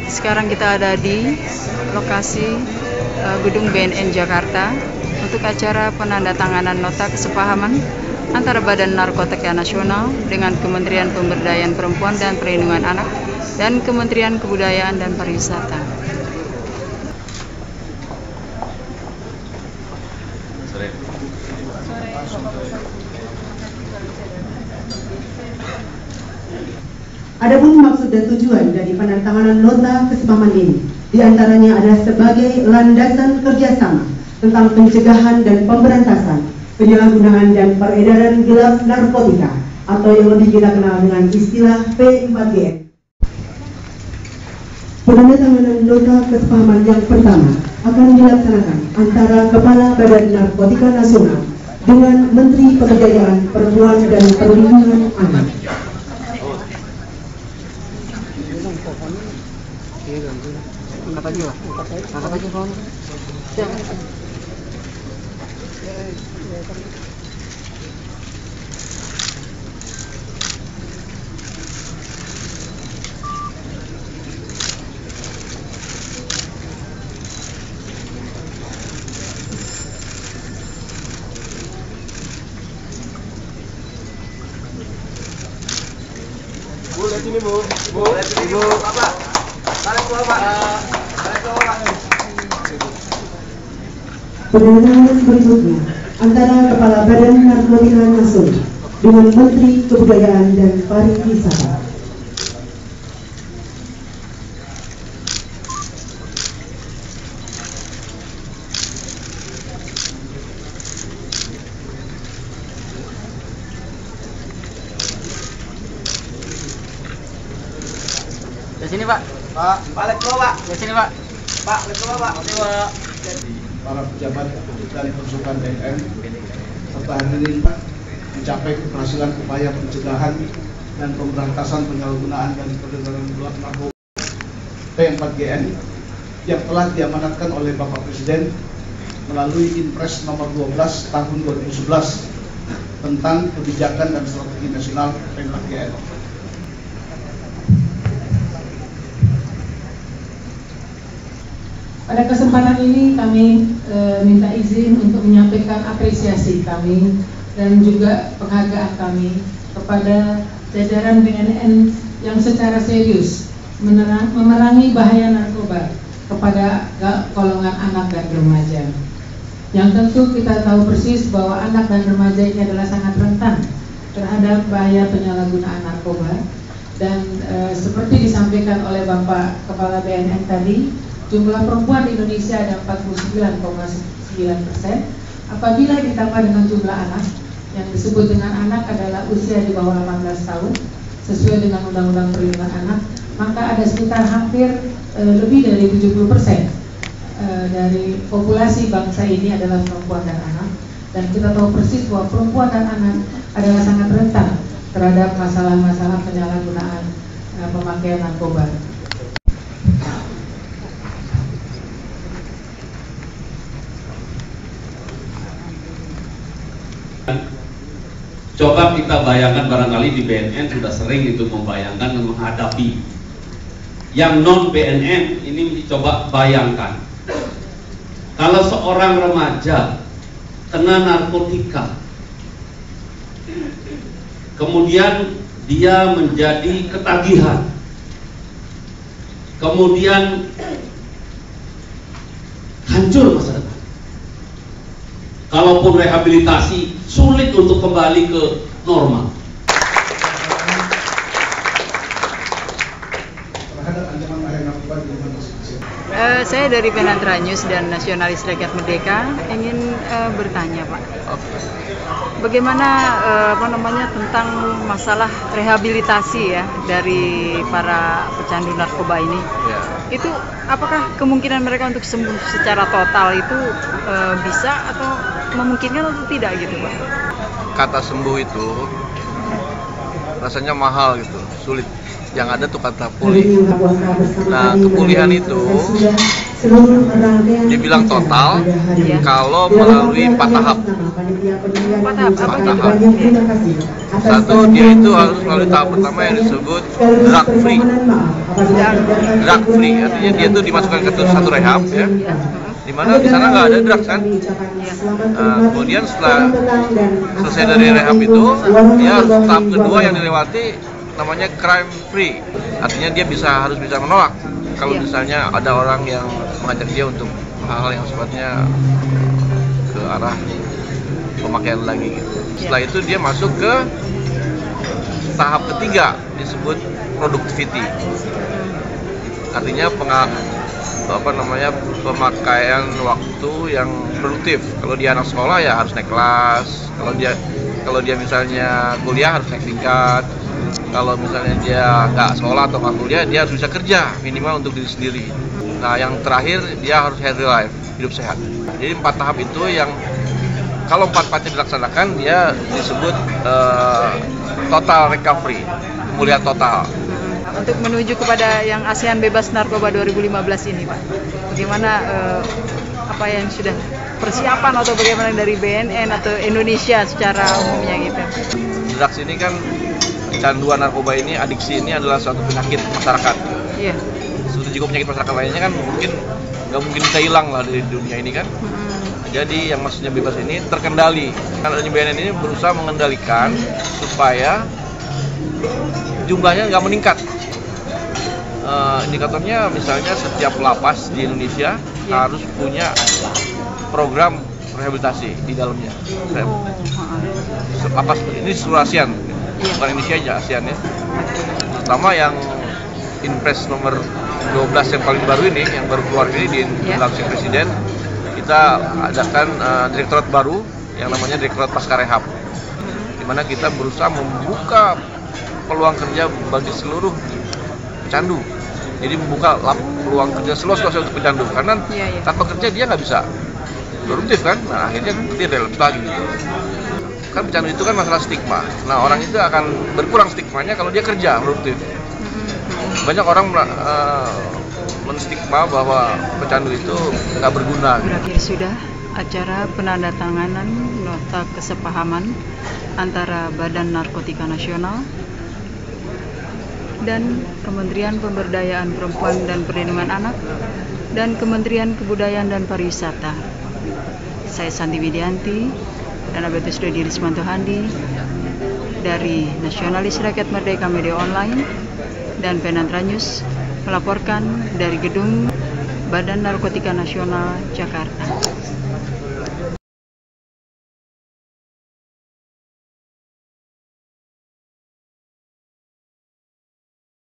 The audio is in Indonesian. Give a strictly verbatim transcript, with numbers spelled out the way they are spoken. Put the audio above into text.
Sekarang kita ada di lokasi uh, Gedung B N N Jakarta untuk acara penandatanganan nota kesepahaman antara Badan Narkotika Nasional dengan Kementerian Pemberdayaan Perempuan dan Perlindungan Anak dan Kementerian Kebudayaan dan Pariwisata. Adapun maksud dan tujuan dari penandatanganan nota kesepahaman ini diantaranya adalah sebagai landasan kerjasama tentang pencegahan dan pemberantasan penyalahgunaan dan peredaran gelap narkotika atau yang lebih kita kenal dengan istilah P empat G N. Penandatanganan nota kesepahaman yang pertama akan dilaksanakan antara Kepala Badan Narkotika Nasional dengan Menteri Pemberdayaan Perempuan dan Perlindungan Anak. Angkat aja lah, angkat aja kawan. Bu, lihat sini Bu. Bu, lihat sini Bu. Bapak. Tarik keluar Pak. Tarik keluar Pak. Penandatanganan berikutnya antara Kepala Badan Narkotika Nasional dengan Menteri Kebudayaan dan Pariwisata. Di sini Pak. Pak, Pak lihat keluar Pak. Di sini Pak. Pak, lihat keluar Pak. Oke Pak. Para pejabat dari Konsultan B N N serta hadirin mencapai keberhasilan upaya pencegahan dan pemberantasan penyalahgunaan dan peredaran gelap narkoba P empat G N yang telah diamanatkan oleh Bapak Presiden melalui Impres nomor dua belas tahun dua ribu sebelas tentang kebijakan dan strategi nasional P empat G N. Pada kesempatan ini kami e, minta izin untuk menyampaikan apresiasi kami dan juga penghargaan kami kepada jajaran B N N yang secara serius menerang, memerangi bahaya narkoba kepada golongan anak dan remaja. Yang tentu kita tahu persis bahwa anak dan remaja ini adalah sangat rentan terhadap bahaya penyalahgunaan narkoba dan e, seperti disampaikan oleh Bapak Kepala B N N tadi, jumlah perempuan di Indonesia ada empat puluh sembilan koma sembilan persen. Apabila ditambah dengan jumlah anak, yang disebut dengan anak adalah usia di bawah delapan belas tahun, sesuai dengan Undang-Undang Perlindungan Anak, maka ada sekitar hampir e, lebih dari tujuh puluh persen e, dari populasi bangsa ini adalah perempuan dan anak. Dan kita tahu persis bahwa perempuan dan anak adalah sangat rentan terhadap masalah-masalah penyalahgunaan e, pemakaian narkoba. Coba kita bayangkan, barangkali di B N N sudah sering itu membayangkan dan menghadapi. Yang non B N N ini coba bayangkan, kalau seorang remaja kena narkotika, kemudian dia menjadi ketagihan, kemudian hancur masa depan. Kalaupun rehabilitasi, sulit untuk kembali ke normal. Uh, saya dari Penantra News dan Nasionalis Rakyat Merdeka ingin uh, bertanya Pak, bagaimana uh, apa namanya tentang masalah rehabilitasi ya dari para pecandu narkoba ini? Ya. Itu apakah kemungkinan mereka untuk sembuh secara total itu uh, bisa atau memungkinkan atau tidak gitu Pak? Kata sembuh itu rasanya mahal gitu, sulit. Yang ada tuh kata pulih. Nah, kepulihan itu dibilang total kalau melalui empat tahap. Empat tahap apa Empat itu? tahap. Satu, dia itu harus melalui tahap pertama yang disebut drug free. Drug free artinya dia itu dimasukkan ke satu rehab ya, di mana di sana nggak ada drugs kan. Nah, kemudian setelah selesai dari rehab itu, dia harus tahap kedua yang dilewati namanya crime free. Artinya dia bisa harus bisa menolak kalau misalnya ada orang yang mengajak dia untuk hal-hal yang sifatnya ke arah pemakaian lagi gitu. Setelah itu dia masuk ke tahap ketiga disebut productivity. Artinya penga, apa namanya pemakaian waktu yang produktif. Kalau dia anak sekolah ya harus naik kelas. Kalau dia kalau dia misalnya kuliah harus naik tingkat. Kalau misalnya dia nggak sekolah atau nggak kuliah, dia harus bisa kerja minimal untuk diri sendiri. Nah, yang terakhir dia harus healthy life, hidup sehat. Jadi empat tahap itu yang kalau empat-empatnya dilaksanakan, dia disebut uh, total recovery, pemulihan total. Untuk menuju kepada yang ASEAN bebas narkoba dua ribu lima belas ini, Pak, bagaimana uh, apa yang sudah persiapan atau bagaimana dari B N N atau Indonesia secara umumnya gitu? Drugs ini kan, kecanduan narkoba ini, adiksi ini adalah suatu penyakit masyarakat. Iya. Seperti juga penyakit masyarakat lainnya kan mungkin nggak mungkin bisa hilang lah dari dunia ini kan. Hmm. Jadi yang maksudnya bebas ini terkendali. Karena B N N ini berusaha mengendalikan supaya jumlahnya nggak meningkat. Uh, indikatornya misalnya setiap lapas di Indonesia yeah. harus punya program rehabilitasi di dalamnya. Oh. Lapas ini seluruh ASEAN. Bukan Indonesia aja, ASEAN ya. Terutama yang Inpres nomor dua belas yang paling baru ini, yang baru keluar ini di instruksi yeah. Presiden, kita adakan uh, direktorat baru yang namanya Direktorat Pasca Rehab, di mana kita berusaha membuka peluang kerja bagi seluruh pecandu. Jadi membuka lap, peluang kerja seluas-luasnya untuk pecandu, karena yeah, yeah. tanpa kerja dia nggak bisa produktif kan. Nah, akhirnya dia relapse lagi gitu. Kan pecandu itu kan masalah stigma. Nah, orang itu akan berkurang stigmanya kalau dia kerja produktif. Banyak orang uh, menstigma bahwa pecandu itu nggak berguna. Berakhir sudah acara penandatanganan nota kesepahaman antara Badan Narkotika Nasional dan Kementerian Pemberdayaan Perempuan dan Perlindungan Anak dan Kementerian Kebudayaan dan Pariwisata. Saya Santi Widianti dan Abetus Dodi Rismanto Handi dari Nasionalis Rakyat Merdeka Media Online dan Penantra News melaporkan dari Gedung Badan Narkotika Nasional Jakarta.